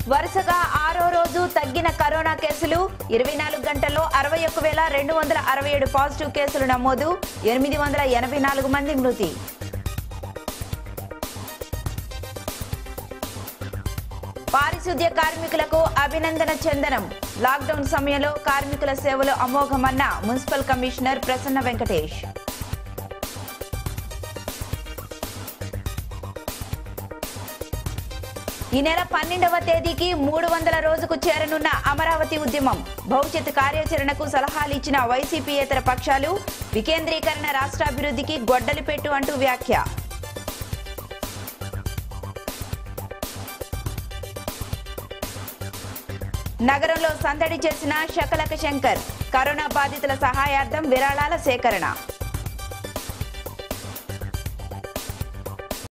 వరుసగా 6వ రోజు తగ్గిన కరోనా కేసులు 24 గంటల్లో 61,267 పాజిటివ్ కేసులు నమోదు 884 మంది మృతి. పారిశుద్ధ్య కార్మికులకు అభినందన చందనం. లాక్డౌన్ సమయంలో కార్మికుల సేవలు అమోఘమన్న మున్సిపల్ కమిషనర్ ప్రసన్న వెంకటేష్. ఈ నెల 12వ తేదీకి 300వ రోజుకు చేరనున్న అమరావతి ఉద్యమం. భవిష్యత్ కార్యాచరణకు సలహాలు ఇచ్చిన వైసీపీయేతర పక్షాలు. వికేంద్రీకరణ రాష్ట్రాభివృద్ధికి గొడ్డలి పెట్టు అంటూ వ్యాఖ్య. నగరంలో సందడి చేసిన శకలక శంకర్. కరోనా బాధితుల సహాయార్థం విరాళాల సేకరణ.